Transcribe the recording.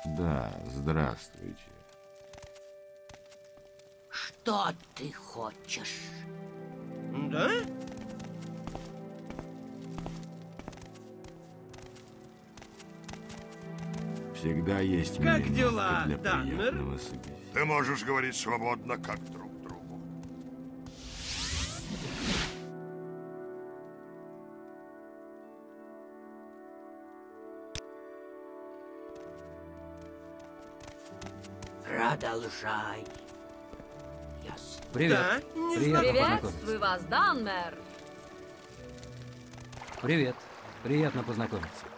Да, здравствуйте. Что ты хочешь? Да? Всегда есть Как минутка дела, для Данмер? приятного собеседования. Ты можешь говорить свободно, как друг другу. Продолжай. Привет. Да, не Приятно знаю. Приветствую вас, Данмер. Привет. Приятно познакомиться.